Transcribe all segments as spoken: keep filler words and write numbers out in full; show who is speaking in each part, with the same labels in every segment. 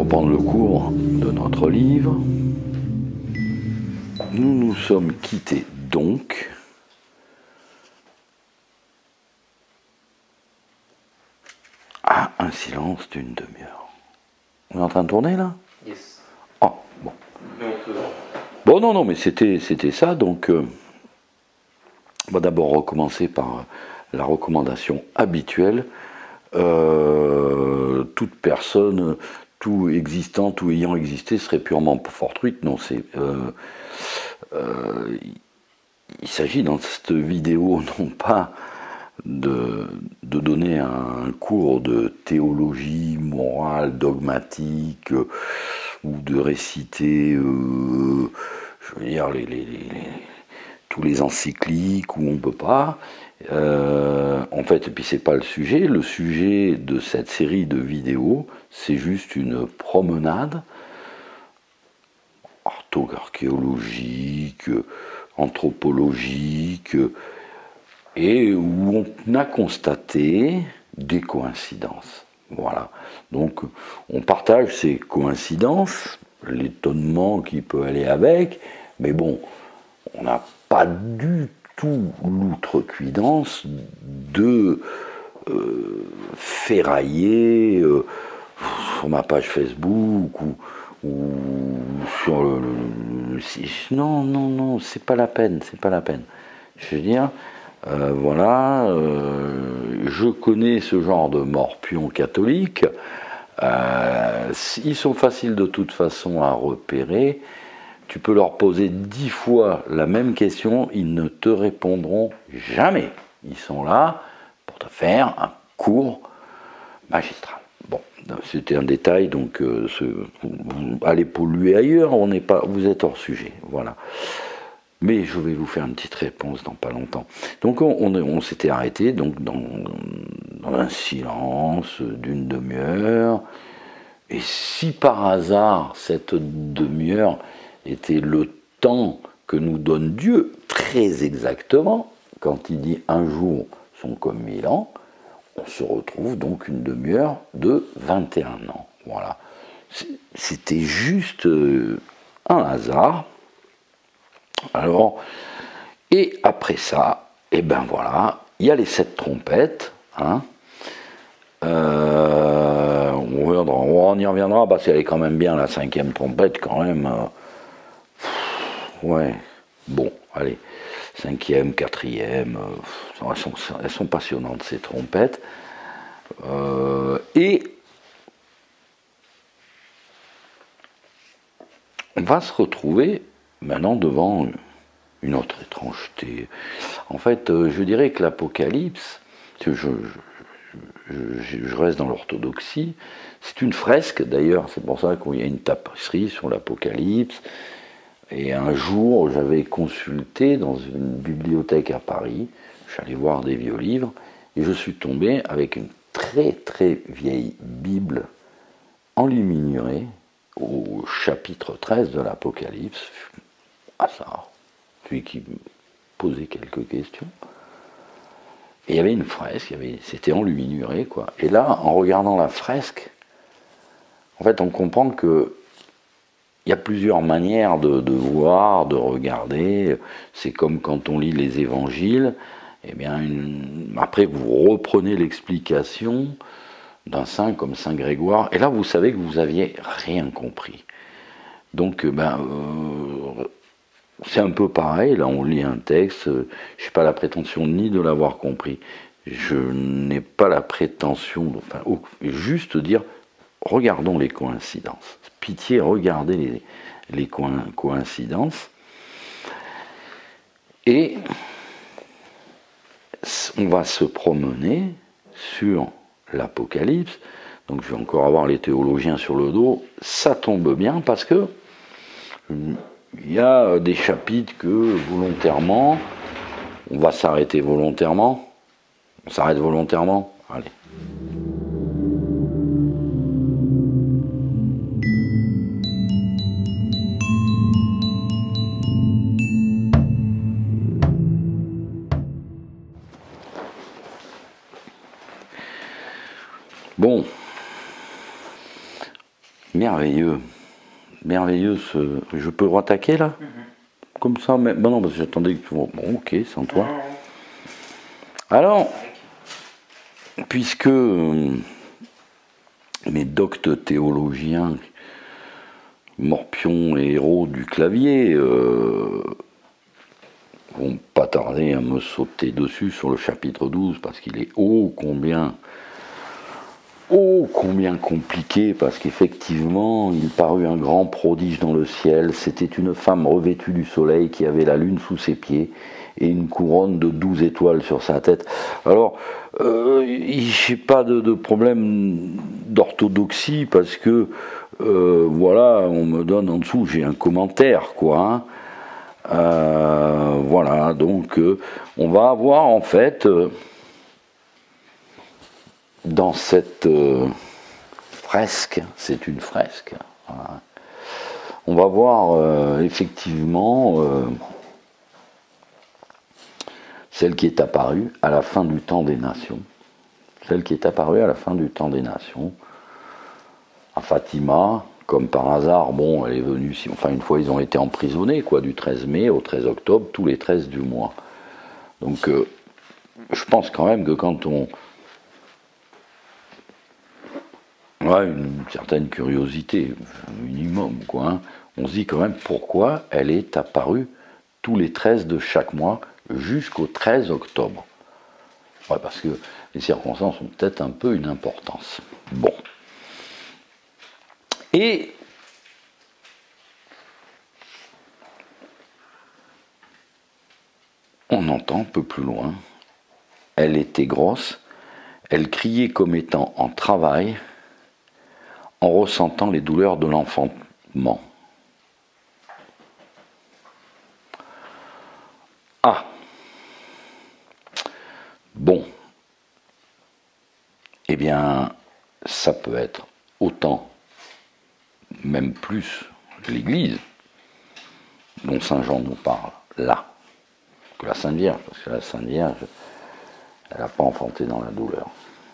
Speaker 1: reprendre le cours de notre livre. Nous nous sommes quittés donc à un silence d'une demi-heure. On est en train de tourner là?
Speaker 2: Yes.
Speaker 1: Oh, bon.
Speaker 2: Mais on peut.
Speaker 1: Bon, non, non, mais c'était c'était ça. Donc, euh, on va d'abord recommencer par euh, la recommandation habituelle. Euh, toute personne, tout existant, tout ayant existé serait purement fortuite. Non, c'est. Euh, euh, il s'agit dans cette vidéo non pas de, de donner un cours de théologie morale, dogmatique, euh, ou de réciter, euh, je veux dire, les, les, les, les, tous les encycliques où on ne peut pas. Euh, en fait, et puis c'est pas le sujet. Le sujet de cette série de vidéos, c'est juste une promenade archéologique, anthropologique, et où on a constaté des coïncidences. Voilà. Donc, on partage ces coïncidences, l'étonnement qui peut aller avec, mais bon, on n'a pas du tout l'outrecuidance de euh, ferrailler euh, sur ma page Facebook ou, ou sur le, le, le, non, non, non, c'est pas la peine, c'est pas la peine. Je veux dire, euh, voilà, euh, je connais ce genre de morpions catholiques. Euh, ils sont faciles de toute façon à repérer. Tu peux leur poser dix fois la même question, ils ne te répondront jamais. Ils sont là pour te faire un cours magistral. Bon, c'était un détail, donc euh, ce, vous allez polluer ailleurs, on n'est pas, vous êtes hors sujet, voilà. Mais je vais vous faire une petite réponse dans pas longtemps. Donc on, on, on s'était arrêté donc dans, dans un silence d'une demi-heure. Et si par hasard cette demi-heure était le temps que nous donne Dieu, très exactement, quand il dit un jour sont comme mille ans, on se retrouve donc une demi-heure de vingt et un ans. Voilà. C'était juste un hasard. Alors, et après ça, et ben voilà, il y a les sept trompettes, hein. Euh, on, reviendra, on y reviendra parce qu'elle est quand même bien la cinquième trompette quand même. Euh, ouais, bon, allez, cinquième, quatrième, euh, elles, sont, elles sont passionnantes ces trompettes. Euh, et on va se retrouver maintenant devant une autre étrangeté. En fait, euh, je dirais que l'Apocalypse, je, je, je, je reste dans l'orthodoxie, c'est une fresque d'ailleurs, c'est pour ça qu'il y a une tapisserie sur l'Apocalypse. Et un jour, j'avais consulté dans une bibliothèque à Paris, j'allais voir des vieux livres, et je suis tombé avec une très très vieille Bible enluminurée au chapitre treize de l'Apocalypse. Hasard, celui qui me posait quelques questions. Et il y avait une fresque, il y avait, c'était enluminuré, quoi. Et là, en regardant la fresque, en fait, on comprend que il y a plusieurs manières de, de voir, de regarder. C'est comme quand on lit les évangiles. Eh bien, une, après, vous reprenez l'explication d'un saint comme saint Grégoire, et là, vous savez que vous aviez rien compris. Donc, ben, euh, c'est un peu pareil. Là, on lit un texte. Je n'ai pas la prétention ni de l'avoir compris. Je n'ai pas la prétention, enfin, juste dire, regardons les coïncidences. Pitié, regardez les, les coïncidences. Et on va se promener sur l'Apocalypse. Donc je vais encore avoir les théologiens sur le dos. Ça tombe bien parce que il y a des chapitres que volontairement, on va s'arrêter volontairement. On s'arrête volontairement. Allez. Bon, Merveilleux. Merveilleux ce. Je peux rattaquer là? Mm-hmm. Comme ça, mais. Ben non, parce que j'attendais que tu. Bon, ok, sans toi. Alors, puisque euh, mes doctes théologiens, Morpion et Hérault du clavier, euh, vont pas tarder à me sauter dessus sur le chapitre douze, parce qu'il est ô combien. Oh, combien compliqué, parce qu'effectivement, il parut un grand prodige dans le ciel. C'était une femme revêtue du soleil qui avait la lune sous ses pieds et une couronne de douze étoiles sur sa tête. Alors, euh, j'ai pas de, de problème d'orthodoxie, parce que, euh, voilà, on me donne en dessous, j'ai un commentaire, quoi. Hein. Euh, voilà, donc, euh, on va avoir en fait... Euh, dans cette euh, fresque, c'est une fresque, voilà. On va voir euh, effectivement euh, celle qui est apparue à la fin du temps des nations, celle qui est apparue à la fin du temps des nations, à Fatima, comme par hasard, bon, elle est venue, enfin une fois ils ont été emprisonnés, quoi, du treize mai au treize octobre, tous les treize du mois. Donc euh, je pense quand même que quand on Ouais, une certaine curiosité, un minimum, quoi. Hein. On se dit quand même pourquoi elle est apparue tous les treize de chaque mois jusqu'au treize octobre. Ouais, parce que les circonstances ont peut-être un peu une importance. Bon. Et on entend un peu plus loin, elle était grosse, elle criait comme étant en travail, en ressentant les douleurs de l'enfantement. Ah, bon, eh bien, ça peut être autant, même plus, l'Église, dont Saint Jean nous parle, là, que la Sainte Vierge, parce que la Sainte Vierge, elle n'a pas enfanté dans la douleur.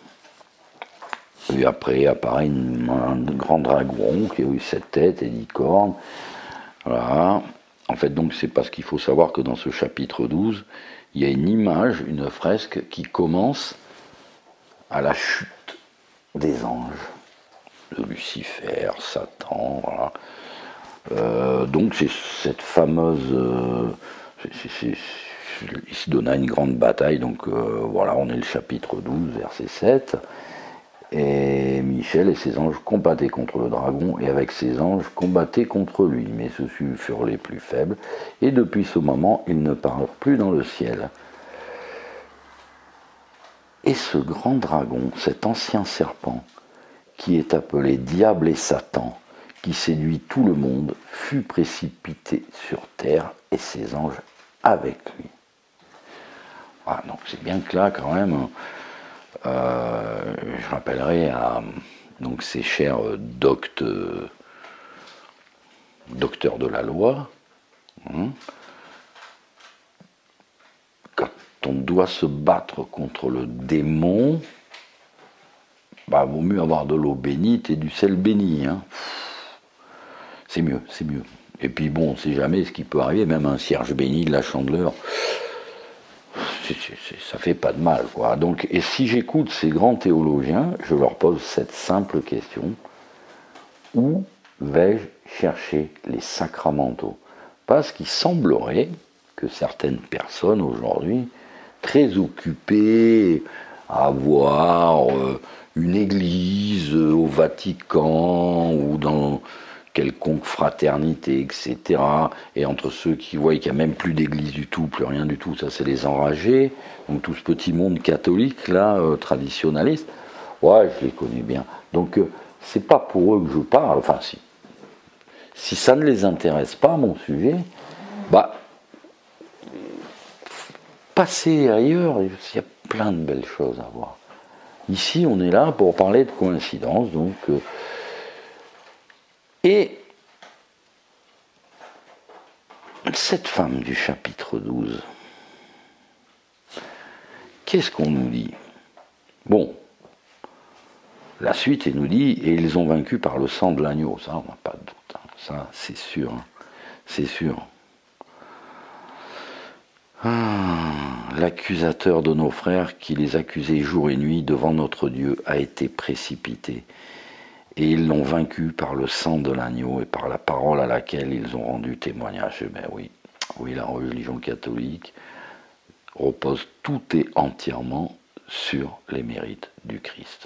Speaker 1: Et après apparaît une, un grand dragon qui a eu sept têtes et dix cornes. Voilà. En fait, donc, c'est parce qu'il faut savoir que dans ce chapitre douze, il y a une image, une fresque qui commence à la chute des anges, de Lucifer, Satan, voilà. Euh, donc c'est cette fameuse... Euh, c'est, c'est, c'est, il se donna une grande bataille, donc euh, voilà, on est le chapitre douze, verset sept. Et Michel et ses anges combattaient contre le dragon, et avec ses anges combattaient contre lui. Mais ceux-ci furent les plus faibles, et depuis ce moment, ils ne parlent plus dans le ciel. Et ce grand dragon, cet ancien serpent, qui est appelé Diable et Satan, qui séduit tout le monde, fut précipité sur terre, et ses anges avec lui. Voilà, donc c'est bien que là, quand même... Euh, je rappellerai à donc ces chers doctes, docteurs de la loi, hein, quand on doit se battre contre le démon, bah, vaut mieux avoir de l'eau bénite et du sel béni. Hein. C'est mieux, c'est mieux. Et puis bon, on ne sait jamais ce qui peut arriver, même un cierge béni, de la chandeleur. C'est, c'est, ça fait pas de mal, quoi. Donc, et si j'écoute ces grands théologiens, je leur pose cette simple question: où vais-je chercher les sacramentaux? Parce qu'il semblerait que certaines personnes aujourd'hui, très occupées à avoir euh, une église au Vatican ou dans quelconque fraternité, et cetera. Et entre ceux qui voient qu'il n'y a même plus d'église du tout, plus rien du tout, ça c'est les enragés, donc tout ce petit monde catholique, là, euh, traditionnaliste, ouais, je les connais bien. Donc, euh, c'est pas pour eux que je parle, enfin si. Si ça ne les intéresse pas, mon sujet, bah, passez ailleurs, il y a plein de belles choses à voir. Ici, on est là pour parler de coïncidence, donc... Euh, Et cette femme du chapitre douze, qu'est-ce qu'on nous dit? Bon, La suite, il nous dit, et ils ont vaincu par le sang de l'agneau. Ça, on n'a pas de doute. Hein. Ça, c'est sûr. Hein. C'est sûr. Ah, l'accusateur de nos frères, qui les accusait jour et nuit devant notre Dieu, a été précipité. Et ils l'ont vaincu par le sang de l'agneau et par la parole à laquelle ils ont rendu témoignage. Eh bien oui, oui, la religion catholique repose tout et entièrement sur les mérites du Christ.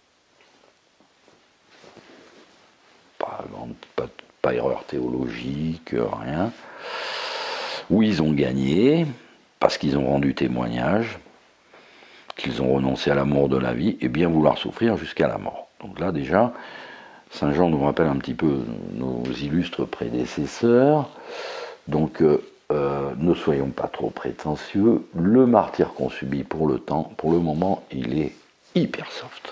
Speaker 1: Pas, pas, pas erreur théologique, rien. Oui, ils ont gagné, parce qu'ils ont rendu témoignage, qu'ils ont renoncé à l'amour de la vie et bien vouloir souffrir jusqu'à la mort. Donc là déjà, Saint Jean nous rappelle un petit peu nos illustres prédécesseurs. Donc euh, euh, ne soyons pas trop prétentieux. Le martyre qu'on subit pour le temps, pour le moment, il est hyper soft.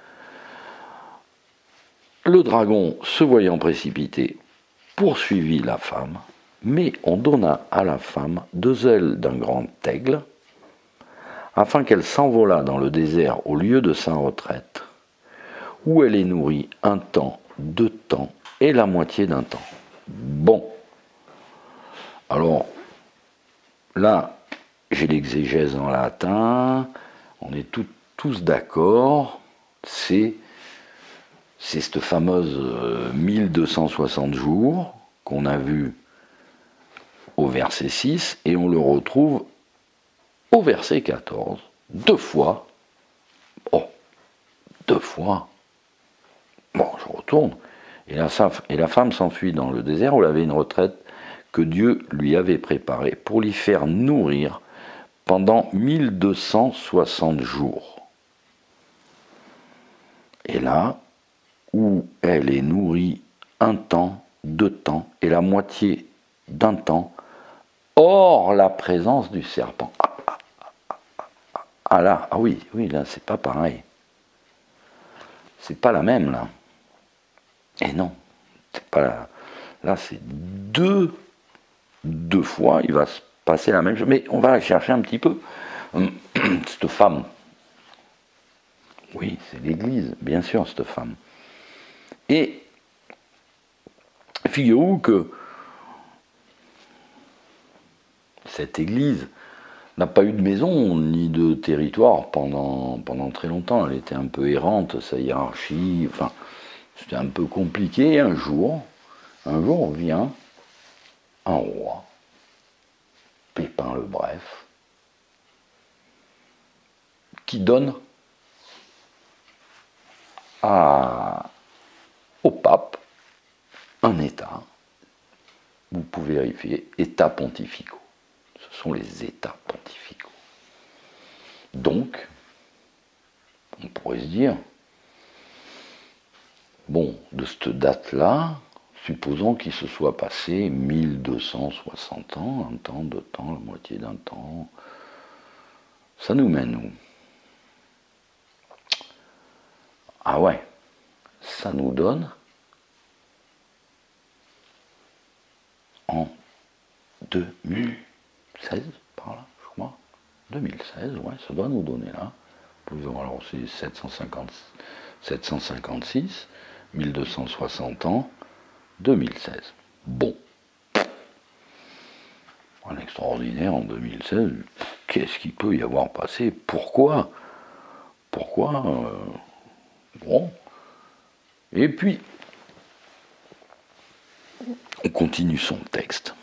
Speaker 1: Le dragon, se voyant précipité, poursuivit la femme, mais on donna à la femme deux ailes d'un grand aigle, afin qu'elle s'envolât dans le désert au lieu de sa retraite, où elle est nourrie un temps, deux temps et la moitié d'un temps. Bon. Alors, là, j'ai l'exégèse en latin, on est tout, tous d'accord, c'est, c'est cette fameuse euh, mille deux cent soixante jours qu'on a vu au verset six, et on le retrouve au verset quatorze, deux fois. Oh, deux fois. Bon, je retourne. Et la, et la femme s'enfuit dans le désert où elle avait une retraite que Dieu lui avait préparée pour l'y faire nourrir pendant mille deux cent soixante jours. Et là, où elle est nourrie un temps, deux temps et la moitié d'un temps, hors la présence du serpent. Ah, ah, ah, ah, ah là, ah oui, oui, là, c'est pas pareil. C'est pas la même, là. Et non, c'est pas la... Là, c'est deux, deux fois, il va se passer la même chose. Mais on va la chercher un petit peu. Cette femme, oui, c'est l'Église, bien sûr, cette femme. Et figurez-vous que cette Église n'a pas eu de maison ni de territoire pendant, pendant très longtemps. Elle était un peu errante, sa hiérarchie, enfin, c'était un peu compliqué. Un jour, un jour vient un roi, Pépin le Bref, qui donne à, au pape un État. Vous pouvez vérifier, États pontificaux. Ce sont les États pontificaux. Donc, on pourrait se dire, bon, de cette date-là, supposons qu'il se soit passé mille deux cent soixante ans, un temps, deux temps, la moitié d'un temps. Ça nous mène où? Ah ouais, ça nous donne en deux mille seize, par là, je crois. deux mille seize, ouais, ça doit nous donner là. Alors c'est sept cent cinquante, sept cent cinquante-six, mille deux cent soixante ans, deux mille seize. Bon. Un extraordinaire en deux mille seize. Qu'est-ce qu'il peut y avoir passé? Pourquoi? Pourquoi euh, Bon. Et puis, on continue son texte.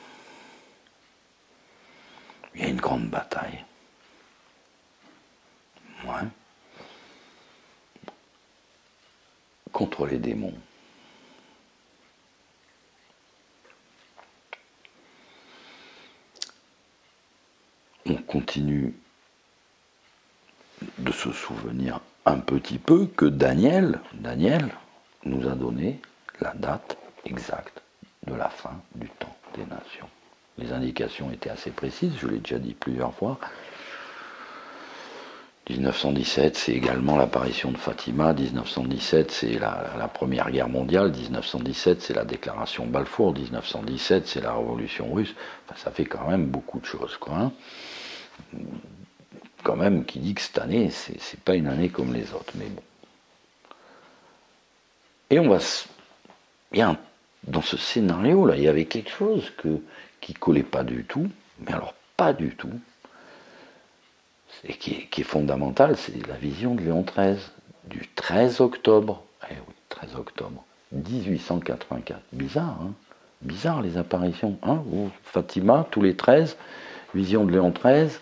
Speaker 1: Il y a une grande bataille. Ouais. Contre les démons. On continue de se souvenir un petit peu que Daniel, Daniel nous a donné la date exacte de la fin du temps des nations. Les indications étaient assez précises, je l'ai déjà dit plusieurs fois. dix-neuf cent dix-sept, c'est également l'apparition de Fatima. dix-neuf cent dix-sept, c'est la, la Première Guerre mondiale. dix-neuf cent dix-sept, c'est la déclaration Balfour. dix-neuf cent dix-sept, c'est la Révolution russe. Enfin, ça fait quand même beaucoup de choses, quoi. Hein. Quand même, qui dit que cette année, c'est, c'est pas une année comme les autres. Mais bon. Et on va... Bien, dans ce scénario-là, il y avait quelque chose que, qui ne collait pas du tout, mais alors pas du tout, et qui est, qui est fondamental, c'est la vision de Léon treize, du treize octobre, eh oui, treize octobre, dix-huit cent quatre-vingt-quatre. Bizarre, hein? Bizarre les apparitions, hein? Fatima, tous les treize, vision de Léon treize,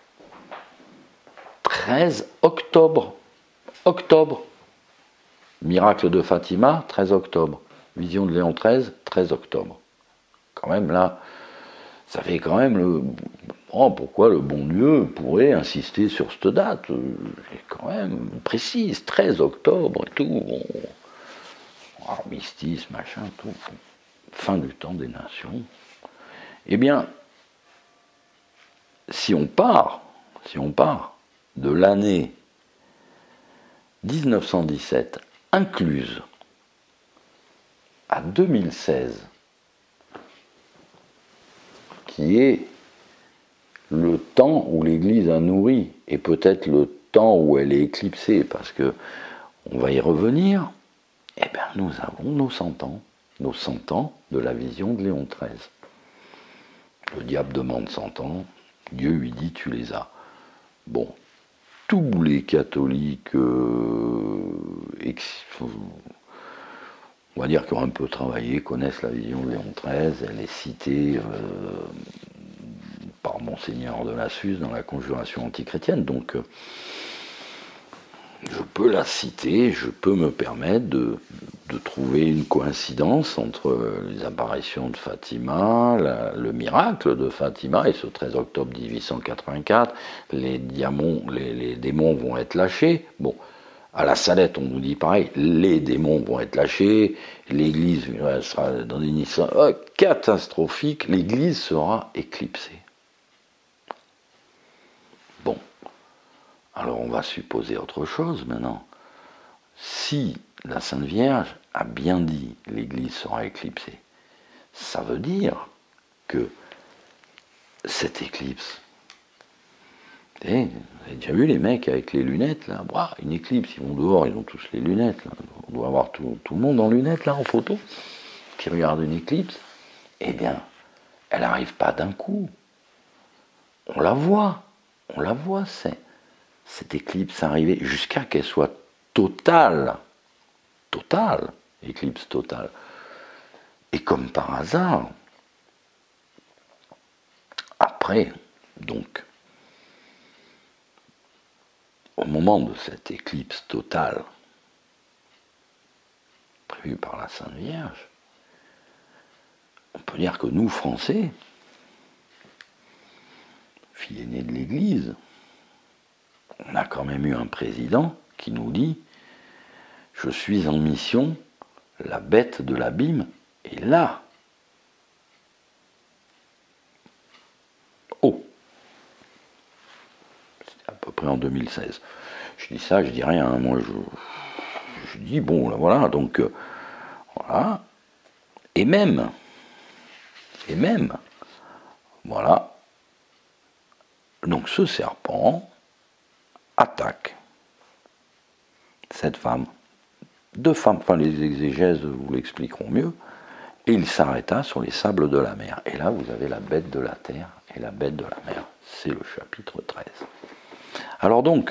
Speaker 1: treize octobre, octobre, miracle de Fatima, treize octobre, vision de Léon treize, treize octobre. Quand même là, ça fait quand même le... Oh, pourquoi le bon Dieu pourrait insister sur cette date? C'est quand même précise, treize octobre et tout. Bon. Armistice, machin, tout. Fin du temps des nations. Eh bien, si on part, si on part de l'année dix-neuf cent dix-sept incluse à deux mille seize, qui est le temps où l'Église a nourri, et peut-être le temps où elle est éclipsée, parce que on va y revenir, eh bien nous avons nos cent ans, nos cent ans de la vision de Léon treize. Le diable demande cent ans, Dieu lui dit tu les as. Bon, tous les catholiques, euh, ex, on va dire qui ont un peu travaillé, connaissent la vision de Léon treize, elle est citée... Euh, par Monseigneur de Lassus dans la conjuration antichrétienne, donc euh, je peux la citer, je peux me permettre de, de trouver une coïncidence entre les apparitions de Fatima, la, le miracle de Fatima, et ce treize octobre mille huit cent quatre-vingt-quatre, les, diamants, les, les démons vont être lâchés. Bon, à la Salette, on nous dit pareil, les démons vont être lâchés, l'Église sera dans une histoire catastrophique, l'Église sera éclipsée. Bon, alors on va supposer autre chose maintenant. Si la Sainte Vierge a bien dit l'Église sera éclipsée, ça veut dire que cette éclipse, vous avez déjà vu les mecs avec les lunettes là, bah, une éclipse, ils vont dehors, ils ont tous les lunettes, là. On doit avoir tout, tout le monde en lunettes là en photo, qui regarde une éclipse, eh bien, elle n'arrive pas d'un coup, on la voit. On la voit, c'est, cette éclipse arriver jusqu'à qu'elle soit totale. Totale. Éclipse totale. Et comme par hasard, après, donc, au moment de cette éclipse totale, prévue par la Sainte Vierge, on peut dire que nous, Français, fille aînée de l'Église, on a quand même eu un président qui nous dit « Je suis en mission, la bête de l'abîme est là. » Oh, c'était à peu près en deux mille seize. Je dis ça, je dis rien, hein. Moi je, je dis bon, là voilà, donc euh, voilà, et même, et même, voilà. Donc ce serpent attaque cette femme. Deux femmes, enfin les exégèses vous l'expliqueront mieux, et il s'arrêta sur les sables de la mer. Et là vous avez la bête de la terre et la bête de la mer. C'est le chapitre treize. Alors donc,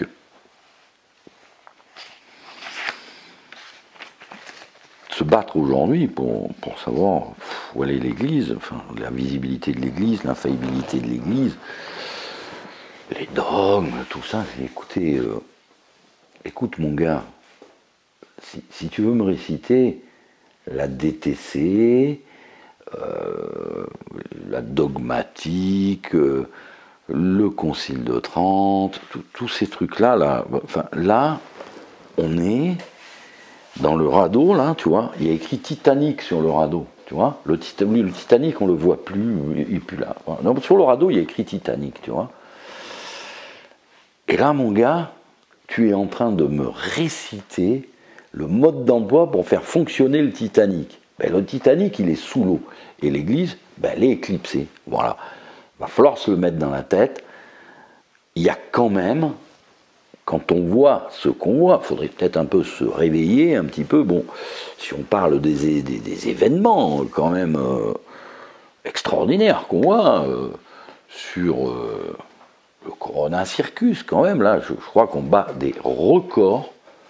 Speaker 1: se battre aujourd'hui pour, pour savoir où est l'Église, enfin, la visibilité de l'Église, l'infaillibilité de l'Église, les dogmes, tout ça, écoutez, euh, écoute mon gars, si, si tu veux me réciter la D T C, euh, la dogmatique, euh, le Concile de Trente, tous ces trucs-là, là, enfin, là, on est dans le radeau, là, tu vois, il y a écrit Titanic sur le radeau, tu vois, le, le Titanic, on le voit plus, il n'est plus là. Non, sur le radeau, il y a écrit Titanic, tu vois. Et là, mon gars, tu es en train de me réciter le mode d'emploi pour faire fonctionner le Titanic. Ben, le Titanic, il est sous l'eau. Et l'Église, ben, elle est éclipsée. Voilà. Il va falloir se le mettre dans la tête. Il y a quand même quand on voit ce qu'on voit, il faudrait peut-être un peu se réveiller un petit peu. Bon, si on parle des, des, des événements quand même euh, extraordinaires qu'on voit euh, sur euh, le Corona Circus, quand même, là, je, je crois qu'on bat des records,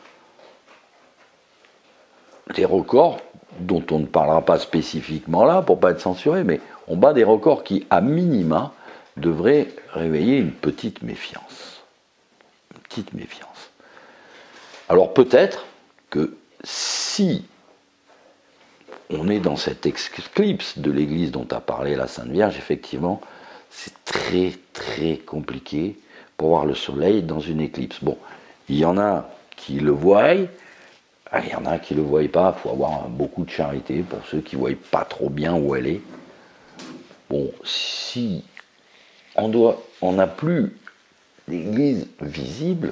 Speaker 1: des records dont on ne parlera pas spécifiquement là pour ne pas être censuré, mais on bat des records qui, à minima, devraient réveiller une petite méfiance. Une petite méfiance. Alors peut-être que si on est dans cette éclipse de l'église dont a parlé la Sainte Vierge, effectivement, c'est très très compliqué pour voir le soleil dans une éclipse. Bon, il y en a qui le voient, il y en a qui ne le voient pas, il faut avoir beaucoup de charité pour ceux qui ne voient pas trop bien où elle est. Bon, si on doit, on n'a plus d'église visible,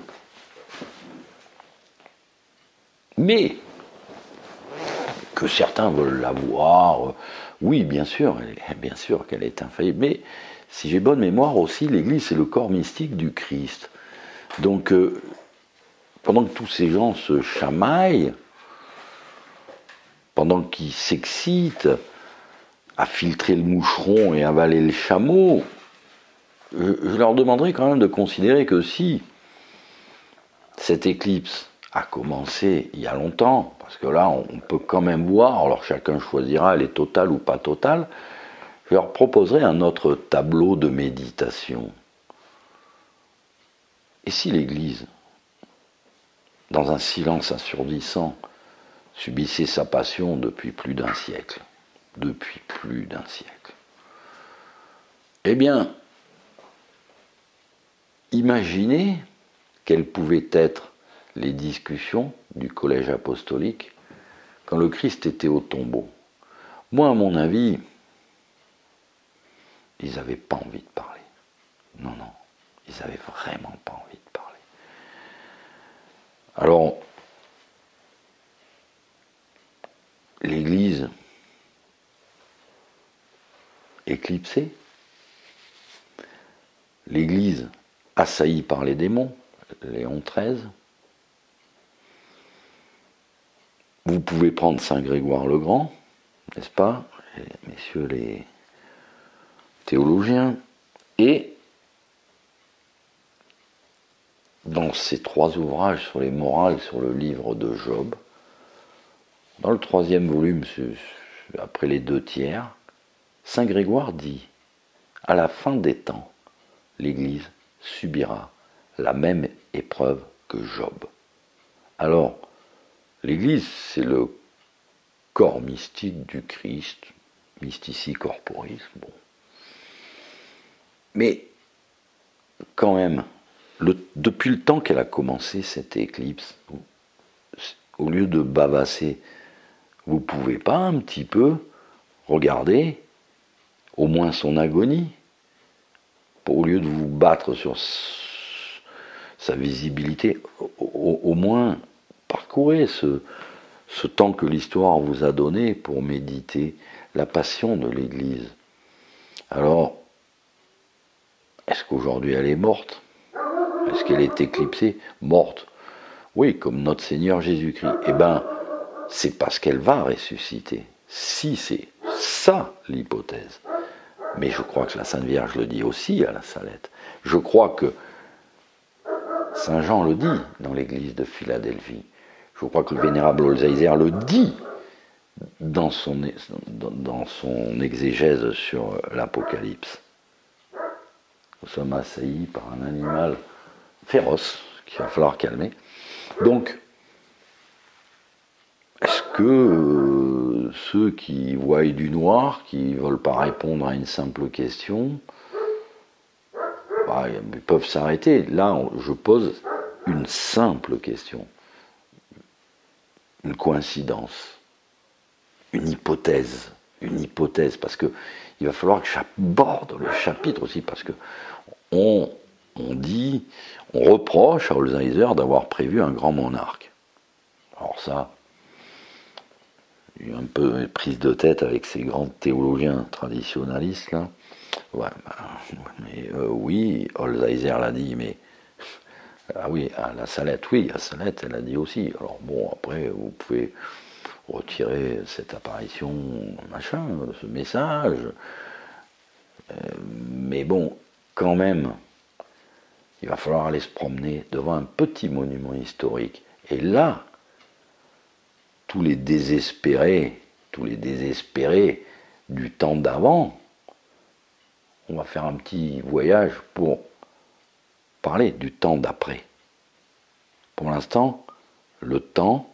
Speaker 1: mais que certains veulent la voir, oui, bien sûr, bien sûr qu'elle est infaillible, mais si j'ai bonne mémoire aussi, l'Église, c'est le corps mystique du Christ. Donc, euh, pendant que tous ces gens se chamaillent, pendant qu'ils s'excitent à filtrer le moucheron et avaler le chameau, je, je leur demanderai quand même de considérer que si cette éclipse a commencé il y a longtemps, parce que là on peut quand même voir, alors chacun choisira elle est totale ou pas totale, je leur proposerai un autre tableau de méditation. Et si l'Église, dans un silence assourdissant, subissait sa passion depuis plus d'un siècle, depuis plus d'un siècle, eh bien, imaginez quelles pouvaient être les discussions du collège apostolique quand le Christ était au tombeau. Moi, à mon avis, ils n'avaient pas envie de parler. Non, non, ils n'avaient vraiment pas envie de parler. Alors, l'Église éclipsée, l'Église assaillie par les démons, Léon treize. Vous pouvez prendre Saint Grégoire le Grand, n'est-ce pas, messieurs les théologiens, et dans ces trois ouvrages sur les morales, sur le livre de Job, dans le troisième volume, après les deux tiers, Saint Grégoire dit, à la fin des temps, l'Église subira la même épreuve que Job. Alors, l'Église, c'est le corps mystique du Christ, mystici corporis, bon. Mais, quand même, le, depuis le temps qu'elle a commencé cette éclipse, au lieu de bavasser, vous pouvez pas un petit peu regarder au moins son agonie, au lieu de vous battre sur sa visibilité, au, au moins parcourez ce, ce temps que l'histoire vous a donné pour méditer la passion de l'Église. Alors, est-ce qu'aujourd'hui elle est morte? Est-ce qu'elle est éclipsée? Morte. Oui, comme notre Seigneur Jésus-Christ. Eh bien, c'est parce qu'elle va ressusciter. Si c'est ça l'hypothèse. Mais je crois que la Sainte Vierge le dit aussi à la Salette. Je crois que Saint Jean le dit dans l'église de Philadelphie. Je crois que le vénérable Holzheiser le dit dans son, dans son exégèse sur l'Apocalypse. Nous sommes assaillis par un animal féroce qu'il va falloir calmer. Donc, est-ce que euh, ceux qui voient du noir, qui ne veulent pas répondre à une simple question, bah, ils peuvent s'arrêter. Là, je pose une simple question. Une coïncidence. Une hypothèse. Une hypothèse. Parce que il va falloir que j'aborde le chapitre aussi, parce que on, on dit, on reproche à Holzheiser d'avoir prévu un grand monarque. Alors ça, il y a un peu prise de tête avec ces grands théologiens traditionnalistes là. Ouais, bah, mais euh, oui, Holzheiser l'a dit, mais Ah oui, ah, la Salette, oui, la Salette, elle a dit aussi. Alors bon, après, vous pouvez retirer cette apparition, machin, ce message. Euh, mais bon, quand même, il va falloir aller se promener devant un petit monument historique. Et là, tous les désespérés, tous les désespérés du temps d'avant, on va faire un petit voyage pour parler du temps d'après. Pour l'instant, le temps,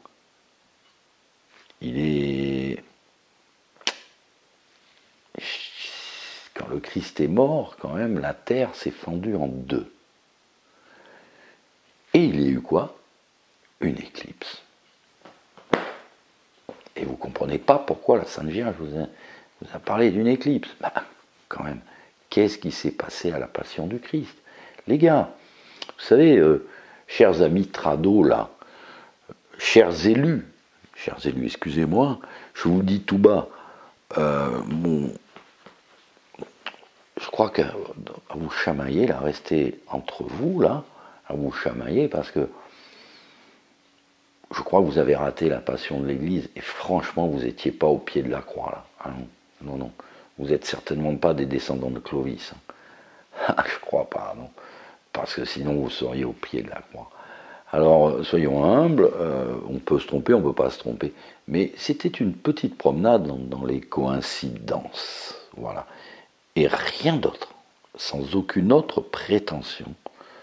Speaker 1: il est... Quand le Christ est mort, quand même, la terre s'est fendue en deux. Et il y a eu quoi? Une éclipse. Et vous ne comprenez pas pourquoi la Sainte Vierge vous a, vous a parlé d'une éclipse. Bah, quand même, qu'est-ce qui s'est passé à la Passion du Christ? Les gars, vous savez, euh, chers amis Trado, là, chers élus, chers élus, excusez-moi, je vous dis tout bas, euh, bon, je crois qu'à vous chamailler, là, restez entre vous, là, à vous chamailler, parce que je crois que vous avez raté la passion de l'Église, et franchement, vous n'étiez pas au pied de la croix, là. Ah non, non, non. Vous n'êtes certainement pas des descendants de Clovis. Hein. Je crois pas, non. Parce que sinon, vous seriez au pied de la croix. Alors, soyons humbles, euh, on peut se tromper, on ne peut pas se tromper. Mais c'était une petite promenade dans, dans les coïncidences. Voilà. Et rien d'autre, sans aucune autre prétention.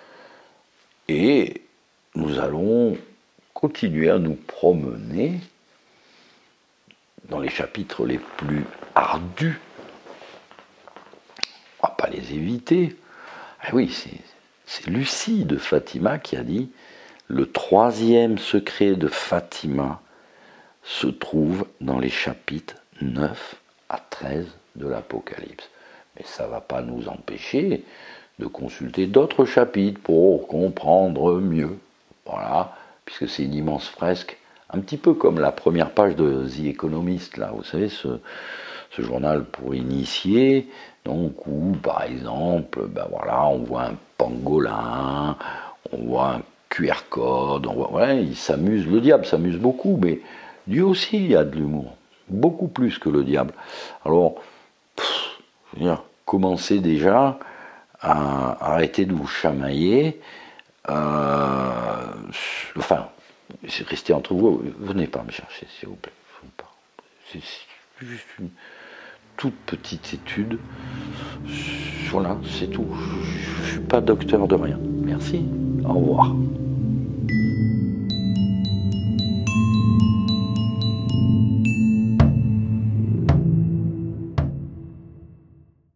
Speaker 1: Et nous allons continuer à nous promener dans les chapitres les plus ardus. On ne va pas les éviter. Ah oui, c'est, c'est Lucie de Fatima qui a dit « Le troisième secret de Fatima se trouve dans les chapitres neuf à treize de l'Apocalypse. » Mais ça ne va pas nous empêcher de consulter d'autres chapitres pour comprendre mieux. Voilà, puisque c'est une immense fresque, un petit peu comme la première page de The Economist, là, vous savez, ce, ce journal pour initiés, donc où, par exemple, ben voilà, on voit un pangolin, on voit un Q R code, on voit, ouais, il s'amuse, le diable s'amuse beaucoup, mais Dieu aussi il a de l'humour, beaucoup plus que le diable. Alors, pff, je veux dire, commencez déjà à arrêter de vous chamailler. Euh, enfin, restez entre vous, venez pas me chercher, s'il vous plaît. C'est juste une toute petite étude. Voilà, c'est tout. Je ne suis pas docteur de rien. Merci. Au revoir.